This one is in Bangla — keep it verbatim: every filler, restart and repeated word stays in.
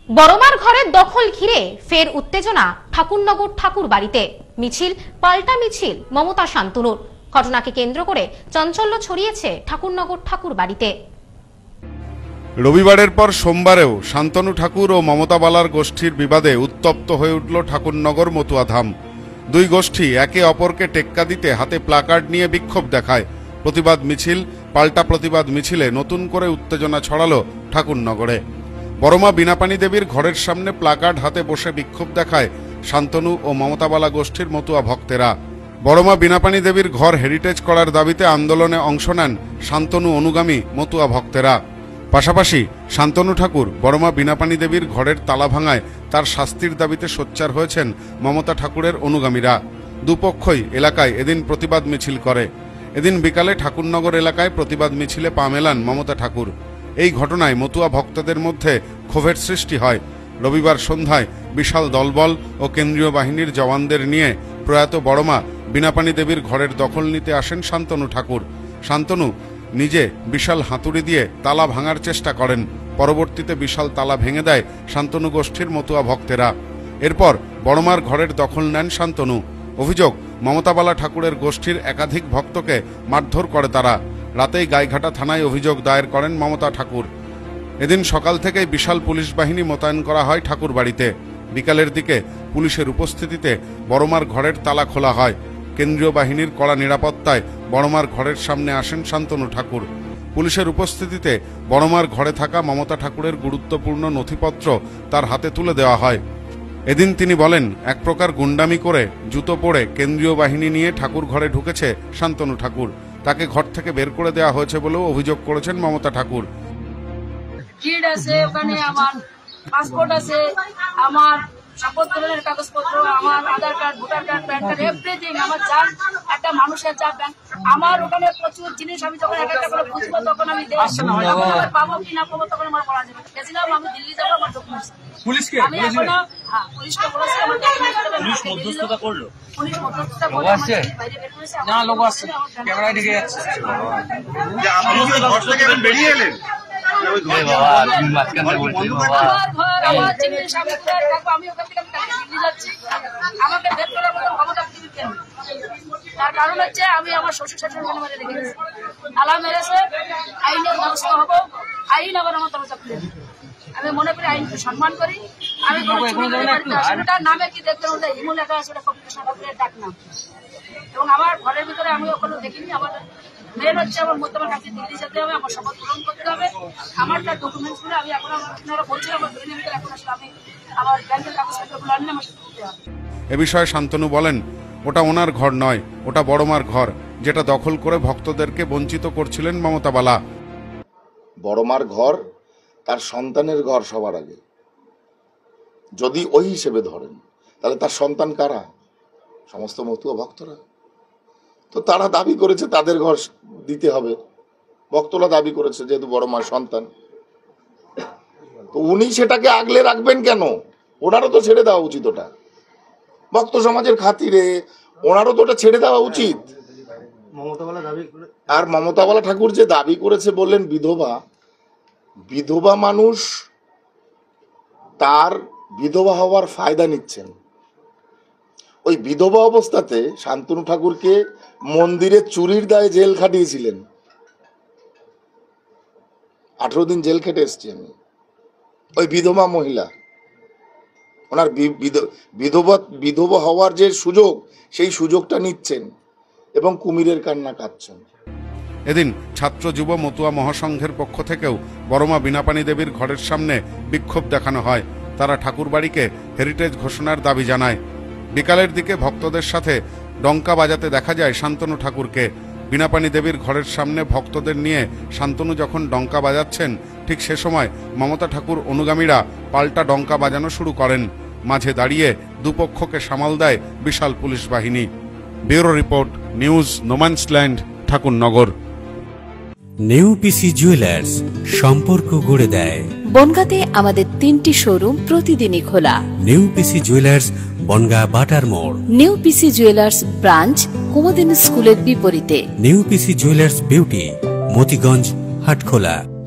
বড়মার ঘরের দখল ঘিরে ফের উত্তেজনা ঠাকুরনগর ঠাকুর বাড়িতে। মিছিল পাল্টা মিছিল মমতা শান্তনুর। ঘটনাকে কেন্দ্র করে চাঞ্চল্য ছড়িয়েছে ঠাকুরনগর ঠাকুর বাড়িতে। রবিবারের পর সোমবারেও শান্তনু ঠাকুর ও মমতা বালার গোষ্ঠীর বিবাদে উত্তপ্ত হয়ে উঠল ঠাকুরনগর মতুয়াধাম। দুই গোষ্ঠী একে অপরকে টেক্কা দিতে হাতে প্লাকার্ড নিয়ে বিক্ষোভ দেখায়। প্রতিবাদ মিছিল পাল্টা প্রতিবাদ মিছিলে নতুন করে উত্তেজনা ছড়ালো ঠাকুরনগরে। বড়মা বিনাপানি দেবীর ঘরের সামনে প্লাকার্ড হাতে বসে বিক্ষোভ দেখায় শান্তনু ও মমতাবালা গোষ্ঠীর মতুয়া ভক্তেরা। বড়মা বিনাপানি দেবীর ঘর হেরিটেজ করার দাবিতে আন্দোলনে অংশ নেন শান্তনু অনুগামী মতুয়া ভক্তেরা। পাশাপাশি শান্তনু ঠাকুর বড়মা বিনাপানি দেবীর ঘরের তালা ভাঙায় তার শাস্তির দাবিতে সোচ্চার হয়েছেন মমতা ঠাকুরের অনুগামীরা। দুপক্ষই এলাকায় এদিন প্রতিবাদ মিছিল করে। এদিন বিকালে ঠাকুরনগর এলাকায় প্রতিবাদ মিছিলে পা মেলান মমতা ঠাকুর। এই ঘটনায় মতুয়া ভক্তদের মধ্যে ক্ষোভের সৃষ্টি হয়। রবিবার সন্ধ্যায় বিশাল দলবল ও কেন্দ্রীয় বাহিনীর জওয়ানদের নিয়ে প্রয়াত বড়মা বিনাপানি দেবীর ঘরের দখল নিতে আসেন শান্তনু ঠাকুর। শান্তনু নিজে বিশাল হাতুড়ি দিয়ে তালা ভাঙার চেষ্টা করেন। পরবর্তীতে বিশাল তালা ভেঙে দেয় শান্তনু গোষ্ঠীর মতুয়া ভক্তেরা। এরপর বড়মার ঘরের দখল নেন শান্তনু। অভিযোগ, মমতাবালা ঠাকুরের গোষ্ঠীর একাধিক ভক্তকে মারধর করে তারা। রাতেই গাইঘাটা থানায় অভিযোগ দায়ের করেন মমতা ঠাকুর। এদিন সকাল থেকেই বিশাল পুলিশ বাহিনী মোতায়েন করা হয় ঠাকুর বাড়িতে। বিকালের দিকে পুলিশের উপস্থিতিতে বড়মার ঘরের তালা খোলা হয়। কেন্দ্রীয় বাহিনীর কড়া নিরাপত্তায় বড়মার ঘরের সামনে আসেন শান্তনু ঠাকুর। পুলিশের উপস্থিতিতে বড়মার ঘরে থাকা মমতা ঠাকুরের গুরুত্বপূর্ণ নথিপত্র তার হাতে তুলে দেওয়া হয়। এদিন তিনি বলেন, এক প্রকার গুন্ডামি করে জুতো পরে কেন্দ্রীয় বাহিনী নিয়ে ঠাকুর ঘরে ঢুকেছে শান্তনু ঠাকুর। তাকে ঘর থেকে বের করে দেওয়া হয়েছে বলেও অভিযোগ করেছেন মমতা ঠাকুর। কিড আছে, ওখানে আমার পাসপোর্ট আছে, আমার শপথ গ্রহণের কাগজপত্র, আমার Aadhaar card, voter card, PAN card, everything আমার যা একটা মানুষের যা ব্যাংক, আমার ওখানে প্রচুর জিনিস। আমি যখন এক একটা করে বুঝবো তখন আমি পাবো কি না পাবো তখন আমার বলা যাবে। গেছিলাম আমি দিল্লি যাবো, আমার ডকুমেন্টস পুলিশকে আমি এখনো হ্যাঁ পুলিশকে বলেছি আমার পুলিশ মধ্যস্থতা করলো। পুলিশ মধ্যস্থতা করে আমার বাইরে বের করেছে। না লোক আসছে, ক্যামেরায় ঢেকে যাচ্ছে। আপনি কি ঘর থেকে বেরিয়ে এলেন? আমাকে বের করার মতো ক্ষমতা পৃথিবীর কেন? তার কারণ হচ্ছে আমি আমার শ্বশুর শাশুড়ি মেরে রেখে গেছি। তালা মেরেছে, আইনের ব্যবস্থা হবো। আইন আবার আমার দরজা খুলে। আমি মনে করি আইনকে সম্মান করি। আমি তার নামে কি দেখতে ওটা হিমু লেখা আছে, ওটা কম্পিটিশন ডাক নাম। এবং আমার ঘরের ভিতরে আমি ওখানে দেখিনি। আমার মেন হচ্ছে আমার মধ্যে আমার কাছে দিল্লি যেতে হবে, আমার শপথ পূরণ করতে হবে। আমার তার ডকুমেন্টস গুলো আমি এখন আপনারা বলছেন আমার ব্রেনের ভিতরে এখন আসলে আমি আমার ব্যাংকের কাগজপত্রগুলো আনলে আমার সাথে দিতে হবে। এ বিষয়ে শান্তনু বলেন, ওটা ওনার ঘর নয়, ওটা বড়মার ঘর, যেটা দখল করে ভক্তদেরকে বঞ্চিত করছিলেন মমতা বালা। বড়মার ঘর তার সন্তানের ঘর সবার আগে। যদি ওই হিসেবে ধরেন তাহলে তার সন্তান কারা? সমস্ত মতুয়া ভক্তরা। তো তারা দাবি করেছে তাদের ঘর দিতে হবে। ভক্তরা দাবি করেছে যেহেতু বড়মার সন্তান, তো উনি সেটাকে আগলে রাখবেন কেন? ওনারও তো ছেড়ে দেওয়া উচিত ওটা। ভক্ত সমাজের খাতিরে ওনারও তো ওটা ছেড়ে দেওয়া উচিত। আর মমতাবালা ঠাকুর যে দাবি করেছে বললেন বিধবা, বিধবা মানুষ তার বিধবা হওয়ার ফায়দা নিচ্ছেন। ওই বিধবা অবস্থাতে শান্তনু ঠাকুরকে মন্দিরে চুরির দায়ে জেল খাটিয়েছিলেন। আঠারো দিন জেল খেটে এসছি আমি। ওই বিধবা মহিলা ওনার বিধবা বিধবা হওয়ার যে সুযোগ, সেই সুযোগটা নিচ্ছেন এবং কুমিরের কান্না কাঁদছেন। এদিন ছাত্র যুব মতুয়া মহাসংঘের পক্ষ থেকেও বড়মা বিনাপানি দেবীর ঘরের সামনে বিক্ষোভ দেখানো হয়। তারা ঠাকুর বাড়িকে হেরিটেজ ঘোষণার দাবি জানায়। বিকালের দিকে ভক্তদের সাথে ডঙ্কা বাজাতে দেখা যায় শান্তনু ঠাকুরকে। বিনাপানি দেবীর ঘরের সামনে ভক্তদের নিয়ে শান্তনু যখন ডঙ্কা বাজাচ্ছেন, ঠিক সে সময় মমতা ঠাকুর অনুগামীরা পাল্টা ডঙ্কা বাজানো শুরু করেন। মাঝে দাঁড়িয়ে দুপক্ষকে সামাল দেয় বিশাল পুলিশ বাহিনী। Bureau report, news no man's land, Thakurnagar. New PC jewellers, সম্পর্ক গড়ে দেয়। বনগাঁতে আমাদের তিনটি শোরুম প্রতিদিনই খোলা। নিউ পিসি জুয়েলার্স, বনগাঁ বাটার মোড়। New PC jewellers branch Kumudini স্কুলের বিপরীতে। New PC jewellers beauty, Motiganj, Hatkhola.